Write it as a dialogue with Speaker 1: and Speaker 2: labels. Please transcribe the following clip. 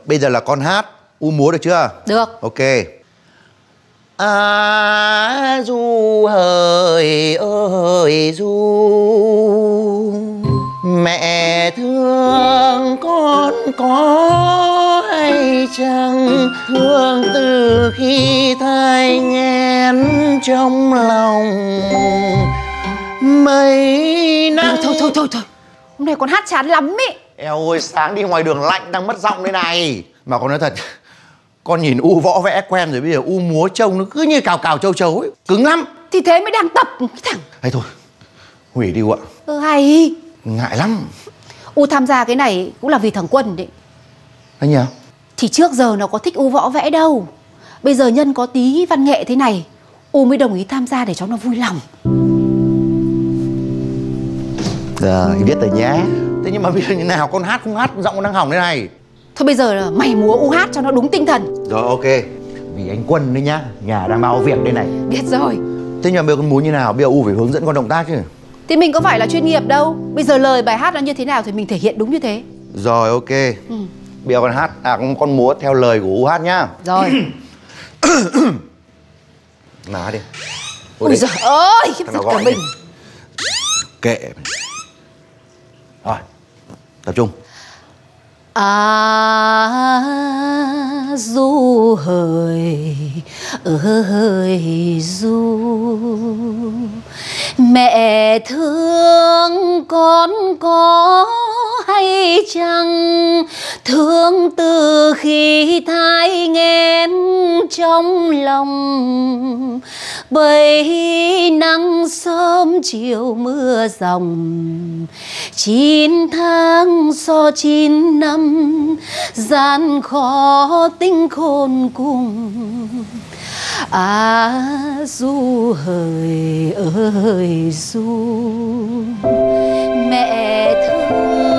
Speaker 1: bây giờ là con hát, U múa được chưa?
Speaker 2: Được.
Speaker 1: Ok. À du hời ơi du, mẹ thương con có hay chăng, thương từ khi thai nghén trong lòng mấy năm.
Speaker 2: Thôi hôm nay con hát chán lắm ý.
Speaker 1: Eo ơi, sáng đi ngoài đường lạnh đang mất giọng đây này. Mà con nói thật, con nhìn U võ vẽ quen rồi, bây giờ U múa trông nó cứ như cào cào châu chấu ấy, cứng lắm.
Speaker 2: Thì thế mới đang tập cái thằng.
Speaker 1: Hay thôi, hủy đi U ạ.
Speaker 2: Hay.
Speaker 1: Ngại lắm.
Speaker 2: U tham gia cái này cũng là vì thằng Quân đấy.
Speaker 1: Anh nhỉ?
Speaker 2: Thì trước giờ nó có thích U võ vẽ đâu. Bây giờ nhân có tí văn nghệ thế này, U mới đồng ý tham gia để cho nó vui lòng.
Speaker 1: Rồi, biết rồi nhé. Thế nhưng mà bây giờ như nào, con hát không hát, giọng con đang hỏng thế này.
Speaker 2: Thôi bây giờ là mày múa U hát cho nó đúng tinh thần.
Speaker 1: Rồi ok. Vì anh Quân đấy nhá, nhà đang bao việc đây này.
Speaker 2: Biết rồi.
Speaker 1: Thế nhưng mà bây giờ con múa như nào, bây giờ U phải hướng dẫn con động tác chứ.
Speaker 2: Thì mình có phải là chuyên nghiệp đâu. Bây giờ lời bài hát nó như thế nào thì mình thể hiện đúng như thế.
Speaker 1: Rồi ok. Bây giờ con hát, con múa theo lời của U hát nhá.
Speaker 2: Rồi.
Speaker 1: Nào đi.
Speaker 2: Ôi giời ơi, khiếp giật cả mình.
Speaker 1: Kệ. Rồi, tập trung.
Speaker 2: À du hời ơi du, mẹ thương con có hay chăng, thương từ khi thai nghén trong lòng, bấy nắng sớm chiều mưa dòng, 9 tháng so 9 năm, gian khó tính khôn cùng. À du hời ơi du, mẹ thương